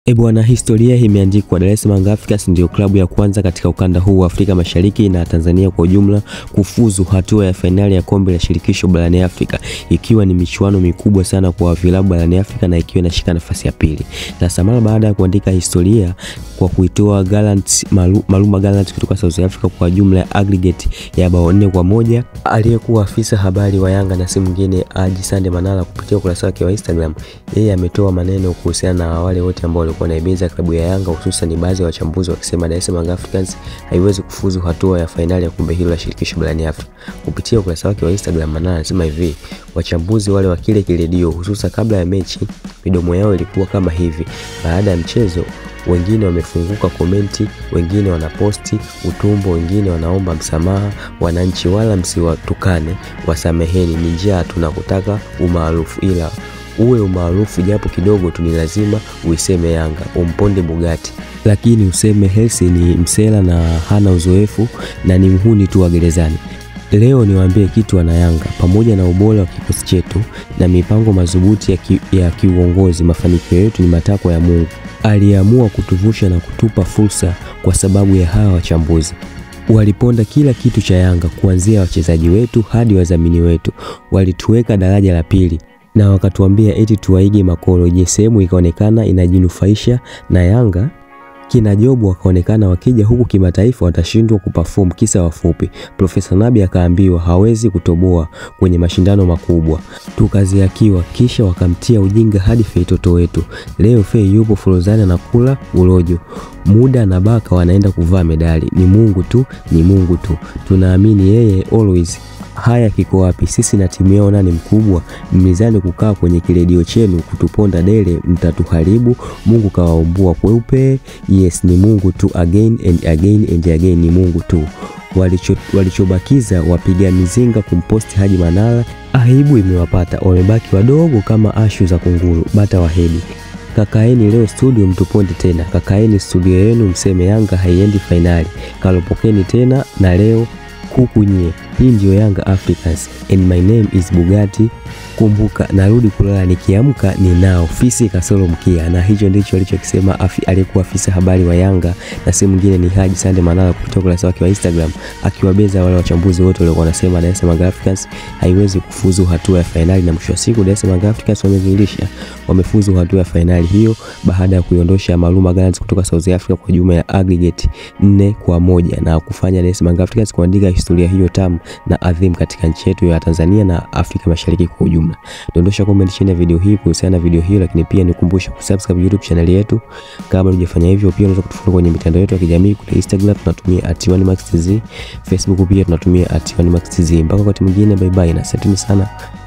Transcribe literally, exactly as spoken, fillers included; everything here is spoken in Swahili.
E bwana, historia imeandikwa. Dar es Salaam Africans ndio klabu ya kwanza katika ukanda huu wa Afrika Mashariki na Tanzania kwa ujumla kufuzu hatua ya fainali ya kombe la shirikisho barani Afrika, ikiwa ni michuano mikubwa sana kwa vilabu barani Afrika na ikiwa inashika nafasi ya pili. Sasa mara baada ya kuandika historia kwa kuitoa Gallants Maluma Gallants kutoka South Africa kwa jumla ya aggregate ya bao nne kwa moja, aliyekuwa afisa habari wa Yanga na si mwingine Haji Sande Manara kupitia ukurasa wake wa Instagram, yeye ametoa maneno kuhusiana na wale wote ambao walikuwa naibeza klabu ya Yanga, hususan baadhi ya wachambuzi wakisema Dar es Salaam Africans haiwezi kufuzu hatua ya fainali ya kombe hilo la shirikisho barani Afrika. Kupitia ukurasa wake wa Instagram, Manara anasema hivi: wachambuzi wale wa kile kiredio, hususan kabla ya mechi, midomo yao ilikuwa kama hivi. Baada ya mchezo wengine wamefunguka komenti, wengine wanaposti utumbo, wengine wanaomba msamaha. Wananchi wala msiwatukane, wasameheni, ni njaa tunakutaka umaarufu, ila uwe umaarufu japo kidogo tu, ni lazima uiseme Yanga, umponde Bugatti, lakini useme Hersi ni msela na hana uzoefu na ni mhuni tu wa gerezani. Leo niwaambie kitu wana Yanga, pamoja na ubora wa kikosi chetu na mipango madhubuti ya, ki, ya kiuongozi, mafanikio yetu ni matakwa ya Mungu. Aliamua kutuvusha na kutupa fursa kwa sababu ya hawa wachambuzi. Waliponda kila kitu cha Yanga, kuanzia wachezaji wetu hadi wadhamini wetu. Walituweka daraja la pili na wakatuambia eti tuwaige makolo. Je, sehemu ikaonekana inajinufaisha na Yanga? Kina Jobu wakaonekana wakija huku kimataifa watashindwa kuperform kisa wafupi. Profesa Nabi akaambiwa hawezi kutoboa kwenye mashindano makubwa, tukaziakiwa. Kisha wakamtia ujinga hadi Feitoto wetu. Leo Fei yupo Flozana na kula urojo, Muda na Baka wanaenda kuvaa medali. Ni Mungu tu, ni Mungu tu, tunaamini yeye always. Haya kiko wapi? Sisi na timu yao nani mkubwa? Mizani kukaa kwenye kiredio chenu kutuponda dele, mtatuharibu. Mungu kawaumbua kweupe. Yes, ni Mungu tu, again and again and again, ni Mungu tu. Walicho, walichobakiza wapiga mizinga kumposti Haji Manara. Aibu imewapata, wamebaki wadogo kama ashu za kunguru, bata wahedi. Kakaeni leo studio mtuponde tena, kakaeni studio yenu mseme Yanga haiendi finali. Kalopokeni tena na leo kuku nye. Hii ndio Yanga Africans and my name is Bugatti. Kumbuka, narudi kulala nikiamka ni nao fisi kasoro mkia. Na hicho ndicho alichokisema afi, alikuwa afisa habari wa Yanga na si mwingine ni Haji Sande Manara kupitia ukurasa wake wa Instagram, akiwabeza wale wachambuzi wote walikuwa wanasema Dar es Salaam Africans haiwezi kufuzu hatua ya finali. Na mwisho wa siku Dar es Salaam Africans wamedhihirisha wamefuzu hatua ya finali hiyo baada ya kuiondosha Maluma Gallants kutoka South Africa kwa jumla ya aggregate nne kwa moja na kufanya Dar es Salaam Africans kuandika historia hiyo tamu na adhim katika nchi yetu ya Tanzania na Afrika Mashariki kwa ujumla. Dondosha comment chini ya video hii kuhusiana na video hiyo, lakini pia nikukumbusha kusubscribe YouTube channel yetu kama hujafanya hivyo. Pia unaweza kutufollow kwenye mitandao yetu ya kijamii. Kule Instagram tunatumia at one max t z, Facebook pia tunatumia at one max t z. Mpaka wakati mwingine, bye bye na asanteni sana.